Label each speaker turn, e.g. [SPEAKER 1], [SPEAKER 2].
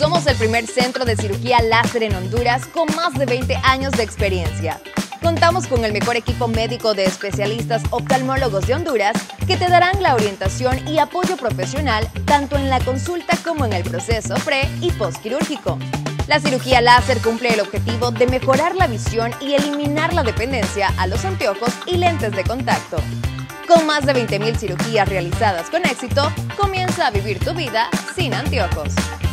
[SPEAKER 1] Somos el primer centro de cirugía láser en Honduras con más de 20 años de experiencia. Contamos con el mejor equipo médico de especialistas oftalmólogos de Honduras que te darán la orientación y apoyo profesional tanto en la consulta como en el proceso pre- y postquirúrgico. La cirugía láser cumple el objetivo de mejorar la visión y eliminar la dependencia a los anteojos y lentes de contacto. Con más de 20,000 cirugías realizadas con éxito, comienza a vivir tu vida sin anteojos.